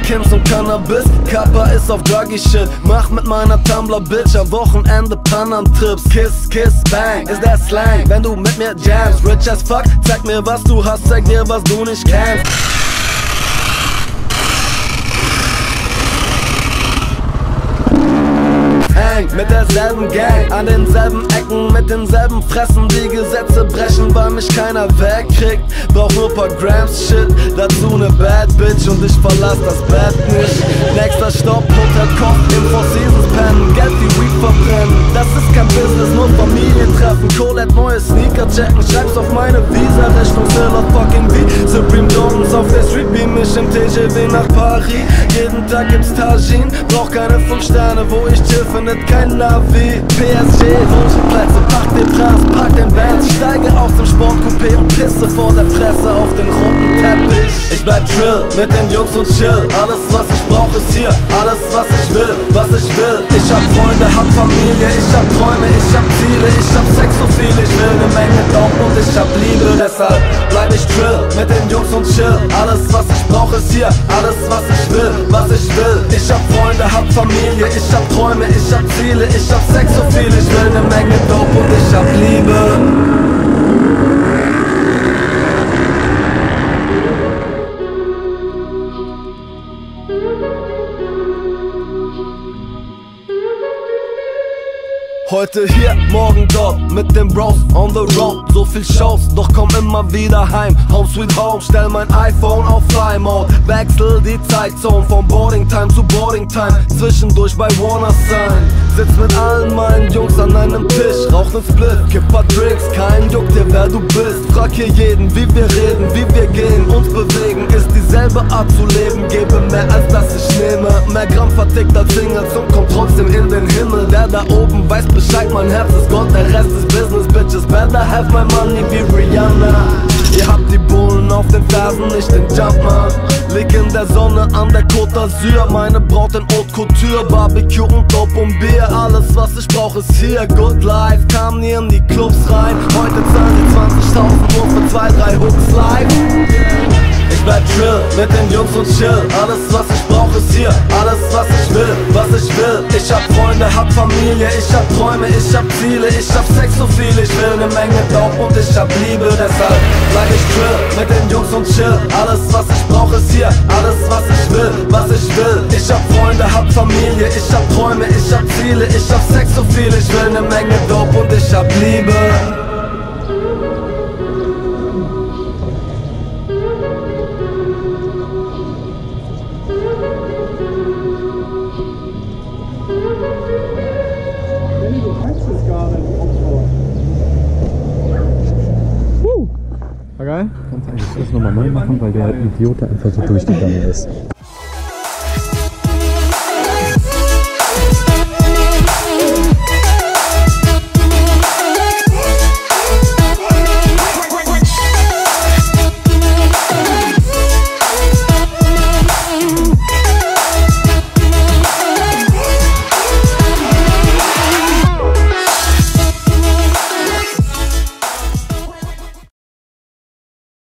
Kims und Cannabis. Kappa ist auf Druggy Shit. Mach mit meiner Tumblr-Bitch am Wochenende Panam-Trips. Kiss, kiss, bang, ist der Slang, wenn du mit mir jamst. Rich as fuck, zeig mir was du hast, zeig dir was du nicht kennst. Mit derselben Gang, an denselben Ecken, mit denselben Fressen. Die Gesetze brechen, weil mich keiner wegkriegt. Brauch nur paar Grams Shit, dazu ne Bad Bitch und ich verlass das Bett nicht. Nächster Stopp, Hotel Koch, im Four Seasons pennen, Geld wie Weed verbrennen. Das ist kein Business, nur Familientreffen. Colette, neue Sneaker checken, schreib's auf meine Visa. Rechnung Seller fucking wie Supreme Dawns auf der Street, beam mich im TGV nach Paris. Jeden Tag gibt's Tagine, brauch keine 5 Sterne, wo ich chill, findet kein Navi. PSG, Wunschplätze, pack den Trans, pack den Bands. Steige aus dem Sportcoupé und pisse vor der Presse auf den roten Teppich. Ich bleib trill mit den Jungs und chill. Alles was ich brauch ist hier, alles was ich will, was ich will. Ich hab Freunde, hab Familie, ich hab Träume, ich hab Ziele, ich hab Sex so viel, ich will ne Menge Dope und ich hab Liebe. Deshalb bleib ich trill mit den Jungs und chill. Alles was ich brauch ist hier, alles was ich will, was ich will. Ich hab Freunde, hab Familie, ich hab Träume, ich hab Ziele, ich hab Sex so viel, ich will ne Menge Dope und ich hab Liebe. Heute hier, morgen dort, mit den Bros on the road. So viel Shows, doch komm immer wieder heim. Home sweet home, stell mein iPhone auf Fly Mode. Wechsel die Zeitzone von Boarding Time zu Boarding Time. Zwischendurch bei Warner sein. Sitz mit allen meinen Jungs an einem Tisch, rauch nen Split, kipp paar Drinks. Kein Juck dir wer du bist. Frag hier jeden, wie wir reden, wie wir gehen, uns bewegen. Ist dieselbe Art zu leben, gebe mehr als dass ich nehme. Mehr Gramm vertickt als Singles und kommt trotzdem in den Himmel. Der da oben weiß Bescheid, mein Herz ist Gott, der Rest ist Business, Bitches better have my money wie Rihanna. Ihr habt die Bullen auf den Fersen, nicht den Jumpman. Lieg in der Sonne an der Côte d'Azur, meine Braut in Haute Couture, Barbecue und Dope und Bier. Alles was ich brauch ist hier, Good Life, kam nie in die Clubs rein. Heute zahlen die 20.000 nur für 2, 3 Hooks live. Ich bleib trill mit den Jungs und chill. Alles was ich brauch ist hier, alles was ich will, was ich will. Ich hab Freunde, hab Familie, ich hab Träume, ich hab Ziele, ich hab Sex so viel, ich will ne Menge Dope und ich hab Liebe. Deshalb bleib ich trill mit den Jungs und chill. Alles was ich brauch ist hier, alles was ich will, was ich will. Ich hab Freunde, hab Familie, ich hab Träume, ich hab Ziele, ich hab Sex so viel, ich will ne Menge Dope und ich hab Liebe. War geil? Kannst eigentlich das nochmal neu machen, weil der Idiot einfach so durchgegangen ist.